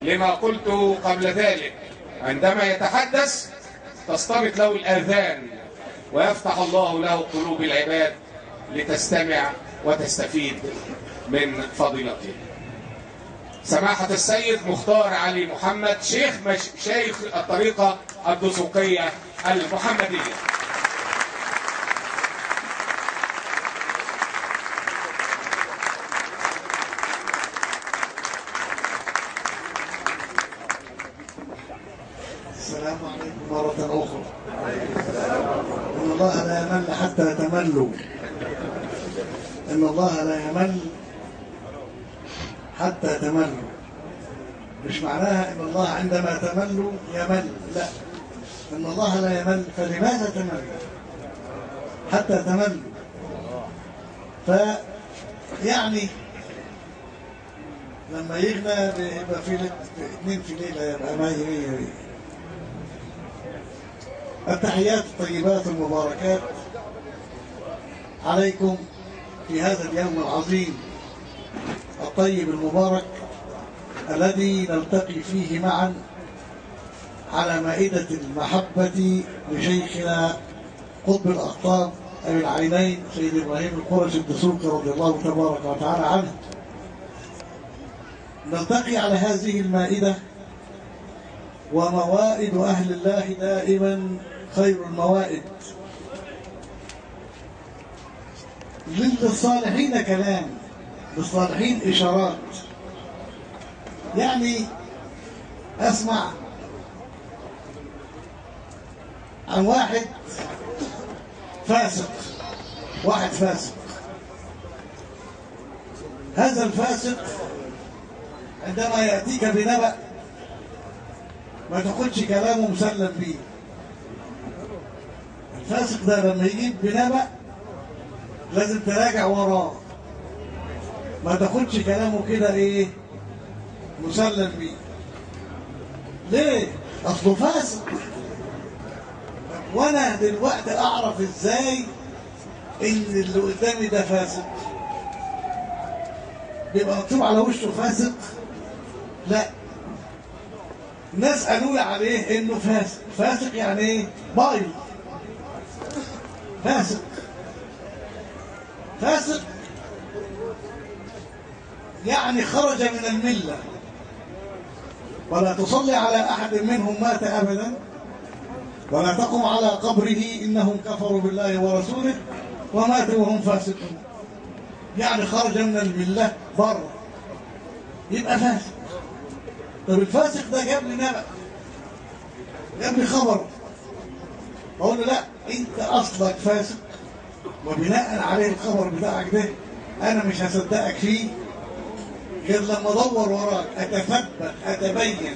لما قلت قبل ذلك، عندما يتحدث تصطمت له الآذان ويفتح الله له قلوب العباد لتستمع وتستفيد من فضيلته. سماحة السيد مختار علي محمد، شيخ الطريقة الدسوقية المحمدية. السلام عليكم مرة أخرى. إن الله لا يمل حتى تملوا. إن الله لا يمل حتى تملوا. مش معناها إن الله عندما تملوا يمل، لا، إن الله لا يمل، فلماذا تملوا؟ حتى تملوا. فيعني لما يغنى بيبقى في اثنين في ليلة يبقى مية. التحيات الطيبات المباركات عليكم في هذا اليوم العظيم الطيب المبارك الذي نلتقي فيه معا على مائدة المحبة لشيخنا قطب الأقطاب أبي العينين سيد إبراهيم القرشي الدسوقي رضي الله تبارك وتعالى عنه. نلتقي على هذه المائدة، وموائد أهل الله دائما خير الموائد. للصالحين كلام، للصالحين إشارات. يعني أسمع عن واحد فاسق، هذا الفاسق عندما يأتيك بنبأ ما تاخدش كلامه مسلم بيه. الفاسق ده لما يجيب بنبأ لازم تراجع وراه، ما تاخدش كلامه كده ايه مسلم بيه. ليه؟ اصله فاسق. وانا دلوقتي اعرف ازاي ان اللي قدامي ده فاسق؟ بيبقى مكتوب على وشه فاسق؟ لا، الناس قالوا لي عليه انه فاسق. فاسق يعني ايه؟ بايظ. فاسق يعني خرج من الملة. ولا تصلي على أحد منهم مات أبدا ولا تقم على قبره إنهم كفروا بالله ورسوله وماتوا وهم فاسقون. يعني خرج من الملة بره، يبقى فاسق. طب الفاسق ده جاب لي نبأ، جاب لي خبر، أقول له لا أنت أصلك فاسق، وبناء عليه الخبر بتاعك ده أنا مش هصدقك فيه غير لما أدور وراك، أتثبت، أتبين.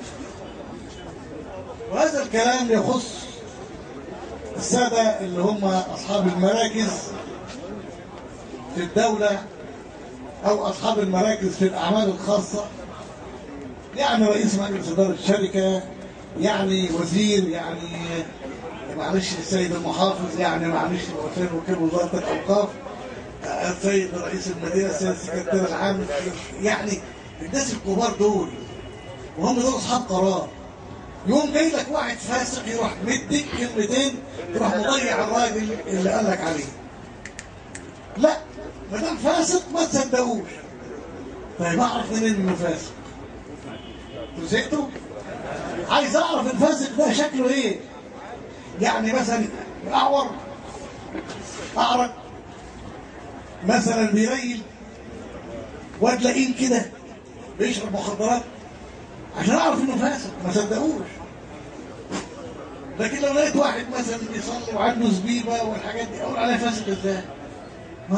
وهذا الكلام يخص السادة اللي هم أصحاب المراكز في الدولة أو أصحاب المراكز في الأعمال الخاصة. يعني رئيس مجلس إدارة الشركة، يعني وزير، يعني معلش السيد المحافظ، يعني معلش وكيل وزارة الأوقاف، السيد رئيس المدينة، السيد السكرتير العام. يعني الناس الكبار دول وهم دول أصحاب قرار. يوم جاي لك واحد فاسق يروح مديك كلمتين تروح مضيع الراجل اللي قال لك عليه. لا، ما دام فاسق ما تصدقوش. طيب اعرف منين انه فاسق؟ تزهقتوا؟ عايز اعرف الفاسق ده شكله ايه؟ يعني مثلا اعور، اعرج، مثلا بيريل، واد لئيم كده بيشرب مخدرات، عشان اعرف انه فاسق ما صدقوش. لكن لو لقيت واحد مثلا بيصلي وعنده زبيبه والحاجات دي اقول عليه فاسق ازاي؟ ما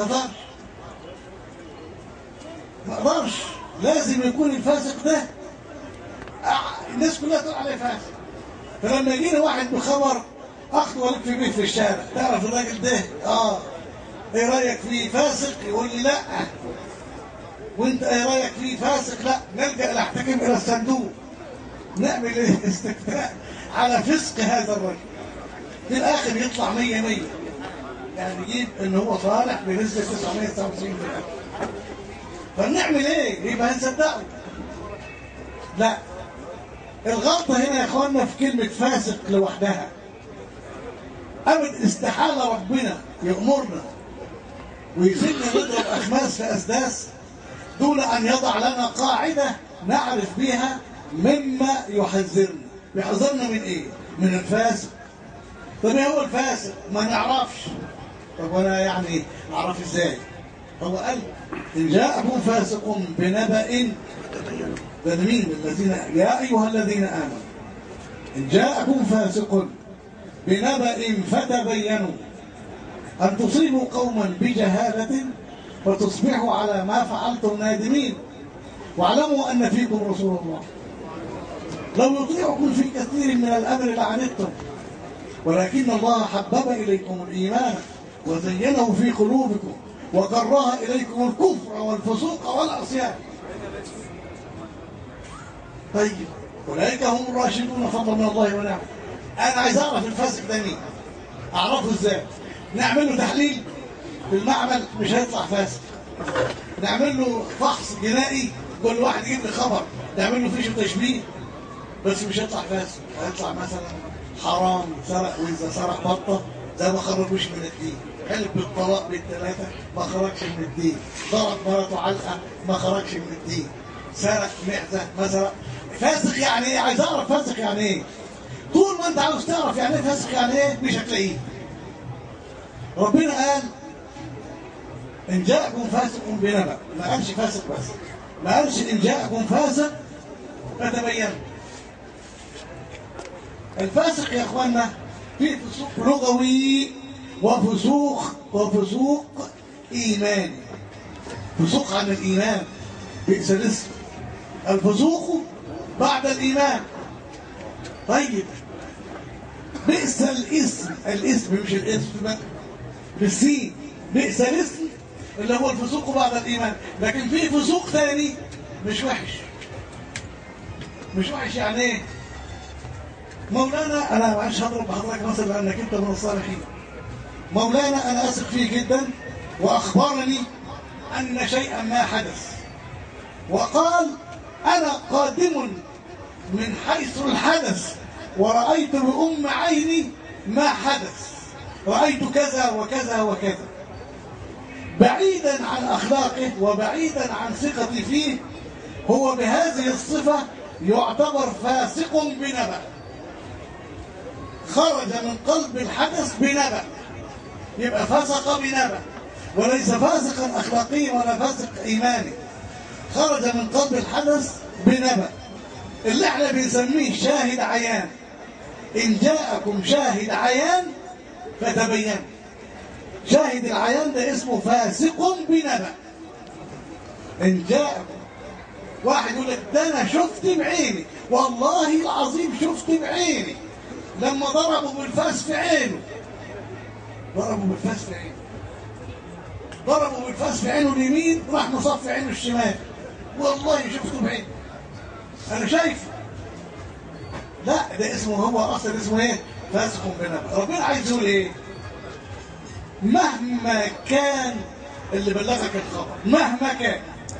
اقدرش. لازم يكون الفاسق ده الناس كلها تقول عليه فاسق. فلما يجيني واحد بخبر اخده والف بيه في الشارع، تعرف الراجل ده ايه رايك فيه؟ فاسق؟ يقول لي لا. وانت ايه رايك فيه؟ فاسق؟ لا. نلجأ نحتكم الى الصندوق، نعمل استفتاء على فسق هذا الرجل. في الاخر يطلع 100-100، يعني نجيب ان هو صالح بنسبه 999%. فنعمل ايه؟ يبقى هنصدقه. لا، الغلطة هنا يا اخوانا في كلمة فاسق لوحدها. أبد استحالة ربنا يأمرنا ويسيبنا نضرب أخماس في أسداس دون أن يضع لنا قاعدة نعرف بها مما يحذرنا. يحذرنا من إيه؟ من الفاسق. طب إيه هو الفاسق؟ ما نعرفش. طب وأنا يعني أعرف إزاي؟ هو قال إن جاءكم فاسق بنبأ، ده مين؟ الذين يا أيها الذين آمنوا إن جاءكم فاسق بنبأ فتبينوا أن تصيبوا قوما بجهالة فتصبحوا على ما فعلتم نادمين واعلموا أن فيكم رسول الله لو يطيعكم في كثير من الأمر لعنتم ولكن الله حبب إليكم الإيمان وزينه في قلوبكم وكره إليكم الكفر والفسوق والعصيان. طيب أولئك هم الراشدون فضلا من الله ونعمه. أنا عايز أعرف الفاسق ده مين؟ أعرفه إزاي؟ نعمل له تحليل في المعمل مش هيطلع فاسق. نعمل له فحص جنائي كل واحد يجيب لي خبر، نعمل له فيش تشبيه بس مش هيطلع فاسق. هيطلع مثلا حرام، سرق، وإذا سرق بطة ده ما خرجوش من الدين، حلف بالطلاق بالثلاثة ما خرجش من الدين، ضرب مراته علقة ما خرجش من الدين، سرق معزة ما سرق. فاسق يعني ايه؟ عايز اعرف فاسق يعني ايه. طول ما انت عاوز تعرف يعني ايه فاسق يعني ايه مش هتلاقيه. ربنا قال ان جاءكم فاسق بنبأ، ما قالش فاسق بس، ما قالش ان جاءكم فاسق فتبينوا. الفاسق يا اخوانا في فسوق لغوي وفسوق ايماني. فسوق عن الايمان بئس الاسم، الفسوق بعد الايمان. طيب بئس الاسم مش الاسم بالسين، بئس الاسم اللي هو الفسوق بعد الايمان. لكن في فسوق ثاني مش وحش. مش وحش يعني ايه؟ مولانا انا معلش هضرب بحضرتك مثلا لانك انت من الصالحين. مولانا انا اثق فيه جدا واخبرني ان شيئا ما حدث وقال انا قادم من حيث الحدث ورأيت بأم عيني ما حدث، رأيت كذا وكذا وكذا، بعيدا عن أخلاقه وبعيدا عن ثقتي فيه. هو بهذه الصفة يعتبر فاسق بنبأ، خرج من قلب الحدث بنبأ، يبقى فسق بنبأ، وليس فاسقا أخلاقيا ولا فاسق إيماني، خرج من قلب الحدث بنبأ اللي احنا بنسميه شاهد عيان. إن جاءكم شاهد عيان فتبينوا. شاهد العيان ده اسمه فاسق بنبأ. إن جاءكم واحد يقول لك ده أنا شفت بعيني، والله العظيم شفت بعيني لما ضربوا بالفاس في عينه. ضربوا بالفاس في عينه، ضربوا بالفاس في عينه اليمين راح مصف عينه الشمال، والله شفته بعيني أنا شايفه. لا ده اسمه هو أصلا اسمه إيه؟ فاسق بنبأ. ربنا عايز يقول إيه؟ مهما كان اللي بلغك الخبر، مهما كان،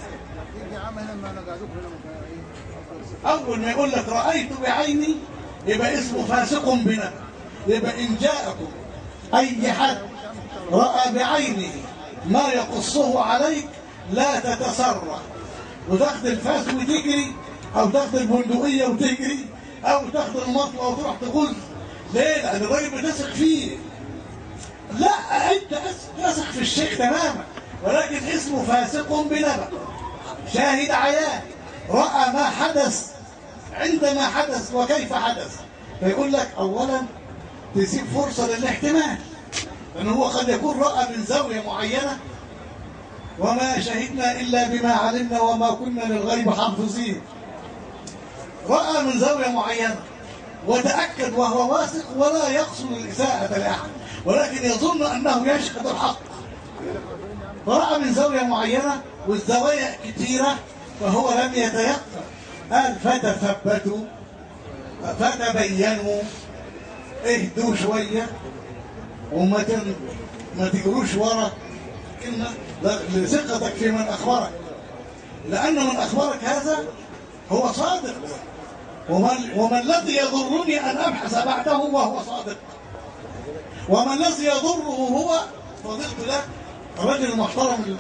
أول ما يقول لك رأيت بعيني يبقى اسمه فاسق بنبأ. يبقى إن جاءكم أي حد رأى بعينه ما يقصه عليك لا تتسرع وتاخد الفاس وتجري، أو تاخد البندقية وتجري، أو تاخد المطوة وتروح تغز. ليه؟ لأن الراجل بتثق فيه. لا أنت تثق في الشيخ تماما، ولكن اسمه فاسق بنبأ. شاهد عيان رأى ما حدث عندما حدث وكيف حدث. فيقول لك أولا تسيب فرصة للاحتمال، لأن هو قد يكون رأى من زاوية معينة، وما شهدنا إلا بما علمنا وما كنا للغيب حافظين. رأى من زاوية معينة وتأكد وهو واثق ولا يقصد الإساءة لأحد، ولكن يظن أنه يشهد الحق. فرأى من زاوية معينة والزوايا كثيرة فهو لم يتيقن. قال فتثبتوا فتبينوا، اهدوا شوية وما تجروش ورا كلمة لثقتك في من أخبرك، لأن من أخبرك هذا هو صادق. وما الذي يضرني أن أبحث بعده وهو صادق؟ وما الذي يضره هو فضيلة له الرجل المحترم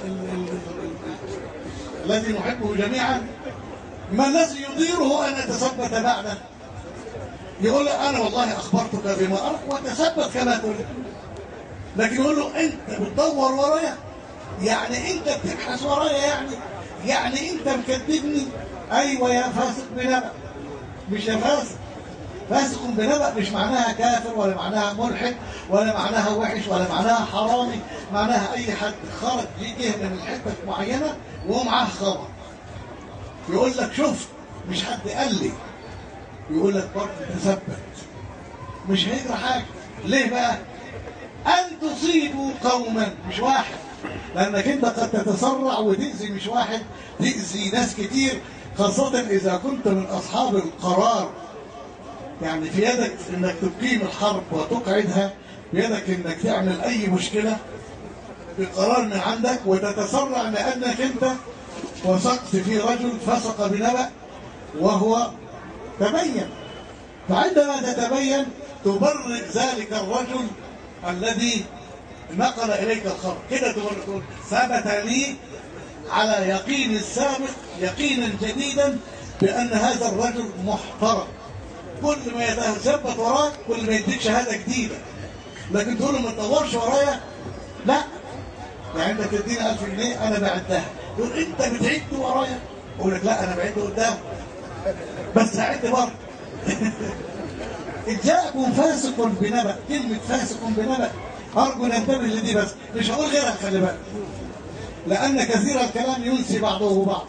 الذي نحبه جميعا، ما الذي يضيره أن أتثبت بعده؟ يقول له أنا والله أخبرتك بما أرى وتثبت كما تريد. لكن يقول له أنت بتدور ورايا، يعني أنت بتبحث ورايا، يعني أنت مكذبني. أيوة يا فاسق بنبأ، مش يا فاسق. فاسق بنبأ مش معناها كافر، ولا معناها ملحد، ولا معناها وحش، ولا معناها حرامي. معناها أي حد خرج جه من حتة معينة ومعاه خبر يقول لك شفت، مش حد قال لي، يقول لك برضه تثبت، مش هيجرى حاجة. ليه بقى؟ أن تصيبوا قوما، مش واحد، لأنك أنت قد تتسرع وتأذي مش واحد، تأذي ناس كتير، خاصة إذا كنت من أصحاب القرار. يعني في يدك إنك تقيم الحرب وتقعدها، بيدك إنك تعمل أي مشكلة بقرار من عندك، وتتسرع لأنك أنت وثقت في رجل فسق بنبأ وهو تبين. فعندما تتبين تبرئ ذلك الرجل الذي نقل إليك الخبر، كده تقول ثبت لي على يقين السابق يقينا جديدا بأن هذا الرجل محترم. كل ما يتثبت وراك كل ما يديك شهادة جديدة. لكن تقول له ما تدورش ورايا، لا، يعني انت تديني 1000 جنيه انا بعدها، تقول انت بتعد ورايا، اقول لك لا انا بعد قدام بس هعد برضه. إن جاءكم فاسق بنبأ، كلمة فاسق بنبأ أرجو ننتبه لدي، بس مش هقول غيرها، خلي بالك، لأن كثير الكلام ينسي بعضه بعض.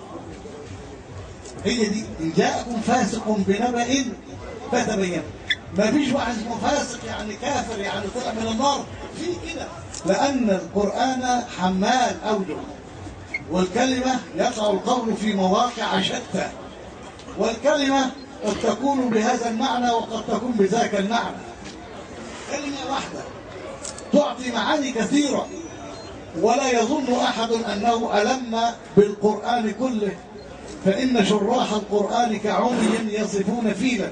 هي دي، إن جاءكم فاسق بنبأ فتبين. ما فيش واحد اسمه فاسق يعني كافر يعني طلع من النار، في كده، لأن القرآن حمال أوجه، والكلمة يقع القول في مواقع شتى، والكلمة قد تكون بهذا المعنى وقد تكون بذاك المعنى. كلمة واحدة تعطي معاني كثيرة، ولا يظن أحد أنه ألم بالقرآن كله، فإن شراح القرآن كعمي يصفون فيلا.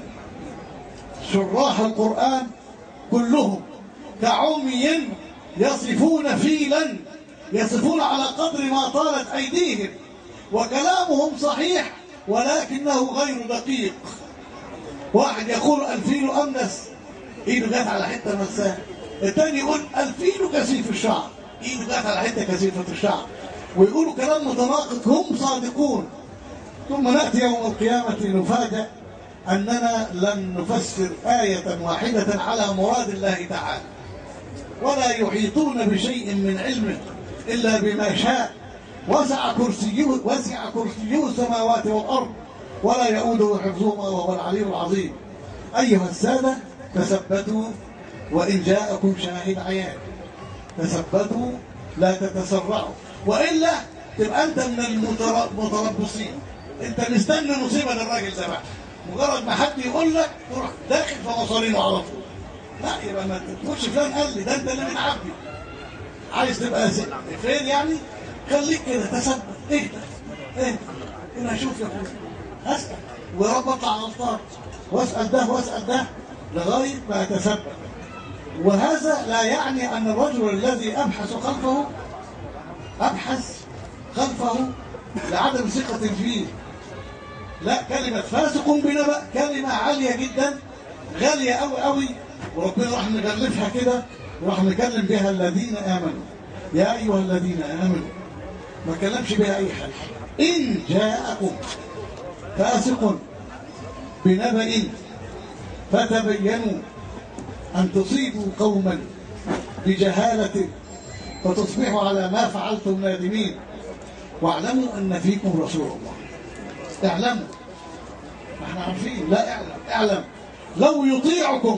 شراح القرآن كلهم كعمي يصفون فيلا، يصفون على قدر ما طالت أيديهم، وكلامهم صحيح ولكنه غير دقيق. واحد يقول الفيل أمنس، ايده جت على حته مساه، الثاني يقول الفيل كثيف الشعر، ايده جت على حته كثيفه الشعر، ويقولوا كلام متناقض، هم صادقون. ثم ناتي يوم القيامه نفاجأ اننا لم نفسر آية واحدة على مراد الله تعالى، ولا يحيطون بشيء من علمه الا بما شاء، وسع كرسيه السماوات والارض ولا يؤوده حفظهما وهو العلي العظيم. ايها الساده تثبتوا، وإن جاءكم شاهد عيان تثبتوا لا تتسرعوا، وإلا تبقى أنت من المتربصين، أنت مستني مصيبة للراجل ده بقى، مجرد ما حد يقول لك تروح داخل في مصارينه على طول. لا، يبقى ما تقولش فلان قال لي، ده أنت اللي متعبي. عايز تبقى فين يعني؟ خليك كده تثبت، اهدى أنا أشوف يا أخويا، أسأل ورب أطلع غلطان، وأسأل ده وأسأل ده لغاية ما أتثبت. وهذا لا يعني أن الرجل الذي أبحث خلفه لعدم ثقة فيه. لا، كلمة فاسق بنبأ كلمة عالية جدا، غالية أوي أوي، وربنا راح نغلفها كده وراح نكلم بها الذين آمنوا. يا أيها الذين آمنوا، ما كلمش بها أي حاجة. إن جاءكم فاسق بنبأ فتبينوا أن تصيبوا قوما بجهالة فتصبحوا على ما فعلتم نادمين، واعلموا أن فيكم رسول الله. اعلموا، احنا عارفين، لا اعلم لو يطيعكم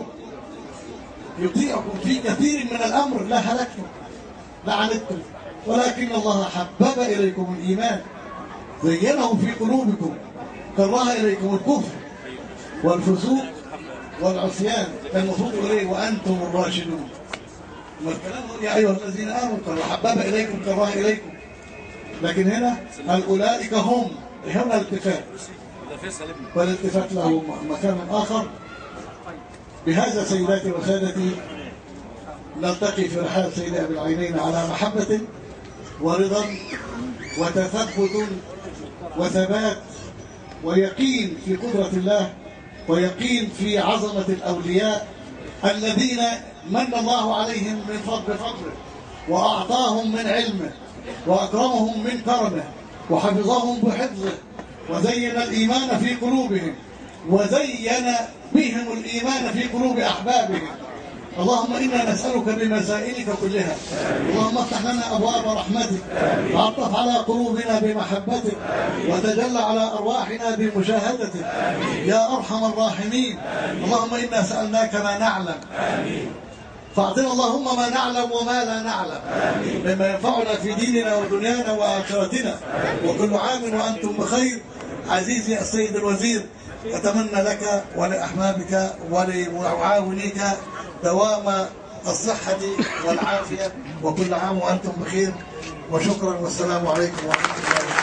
في كثير من الأمر لا هلكتم لا عنتم، ولكن الله حبب إليكم الإيمان زينه في قلوبكم كره إليكم الكفر والفسوق والعصيان، كان المفروض إليه وأنتم الراشدون. والكلام يا أيها الذين آمنوا حبب إليكم كره إليكم، لكن هنا أولئك هم الاتفاق، والالتفات له مكان آخر. بهذا سيداتي وسادتي نلتقي في رحاب سيد أبي العينين على محبة ورضا وتثبت وثبات ويقين في قدرة الله ويقين في عظمة الأولياء الذين من الله عليهم من فضله وأعطاهم من علمه وأكرمهم من كرمه وحفظهم بحفظه وزين الإيمان في قلوبهم وزين بهم الإيمان في قلوب أحبابهم. اللهم إنا نسألك بمسائلك كلها، اللهم افتح لنا أبواب رحمتك وعطف على قلوبنا بمحبتك وتجلى على أرواحنا بمشاهدتك يا أرحم الراحمين. اللهم إنا سألناك ما نعلم فاعطنا اللهم ما نعلم وما لا نعلم مما ينفعنا في ديننا ودنيانا وآخرتنا، وكل عام وأنتم بخير. عزيزي السيد الوزير، أتمنى لك ولأحبابك ولمعاونيك دوام الصحة والعافية، وكل عام وأنتم بخير، وشكرا والسلام عليكم ورحمة الله وبركاته.